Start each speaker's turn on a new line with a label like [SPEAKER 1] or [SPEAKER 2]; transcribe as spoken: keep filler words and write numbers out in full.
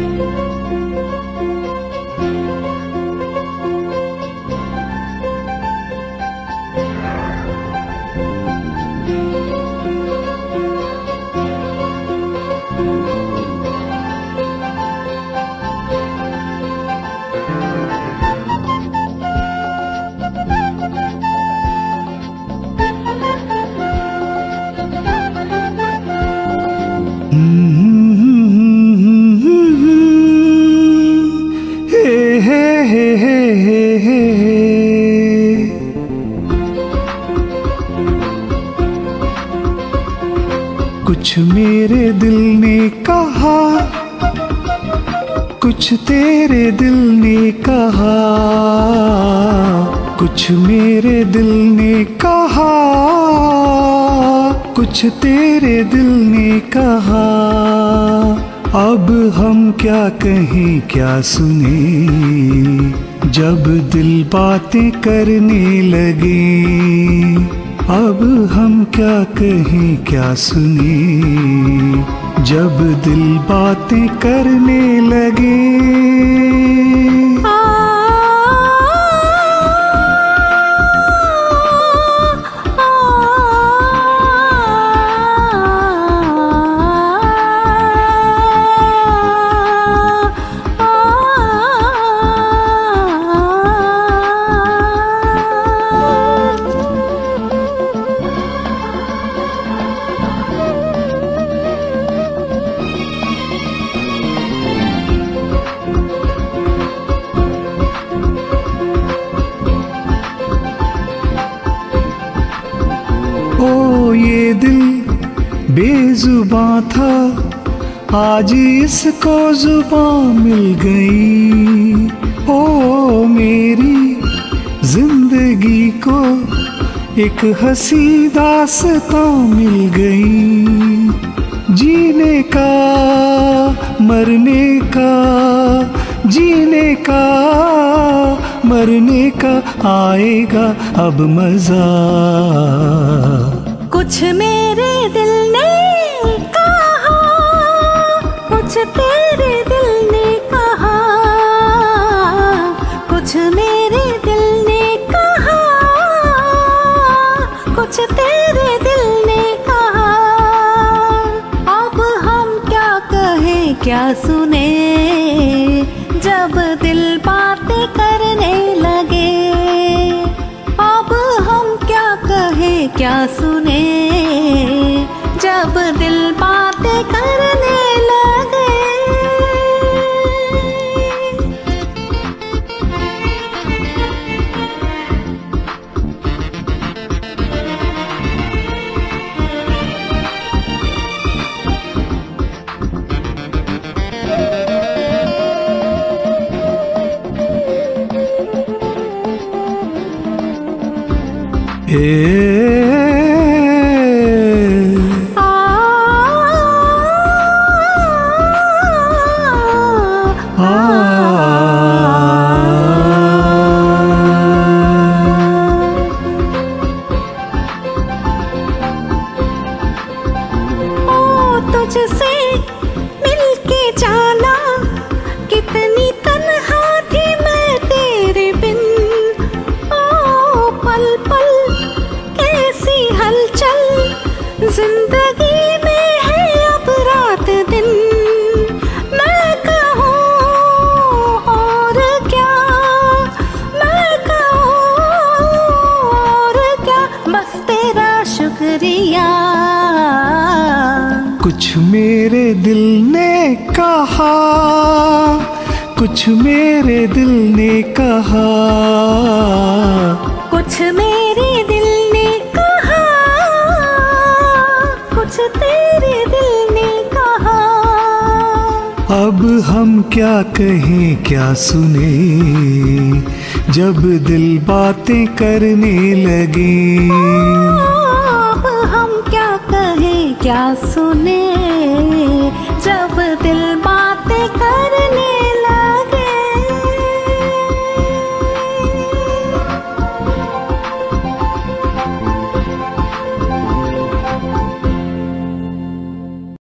[SPEAKER 1] कुछ मेरे दिल ने कहा, कुछ तेरे दिल ने कहा, कुछ मेरे दिल ने कहा, कुछ तेरे दिल ने कहा। अब हम क्या कहें क्या सुने, जब दिल बातें करने लगे। अब हम क्या कहें क्या सुने, जब दिल बातें करने लगे। ओ ये दिल बेजुबां था, आज इसको जुबां मिल गई। ओ मेरी जिंदगी को एक हंसी दास्तां मिल गई। जीने का मरने का, जीने का मरने का आएगा अब मजा।
[SPEAKER 2] कुछ मेरे दिल ने कहा, कुछ तेरे दिल ने कहा, कुछ मेरे दिल ने कहा, कुछ तेरे दिल ने कहा। अब हम क्या कहें क्या सुने, जब दिल बातें करने लगे। अब हम क्या कहें क्या सुने, जब दिल बातें करने लगे।
[SPEAKER 1] ए
[SPEAKER 2] तुझसे मिलके जाना, कितनी तन्हा थी मैं तेरे बिन। ओ पल पल कैसी हलचल जिंदगी में है अब रात दिन। मैं कहूँ और क्या, मैं कहूँ और क्या, बस तेरा शुक्रिया।
[SPEAKER 1] कुछ मेरे दिल ने कहा, कुछ मेरे दिल ने कहा,
[SPEAKER 2] कुछ मेरे दिल ने कहा, कुछ तेरे दिल ने कहा।
[SPEAKER 1] अब हम क्या कहें क्या सुने, जब दिल बातें करने लगे।
[SPEAKER 2] अब हम क्या कहें क्या सुने, जब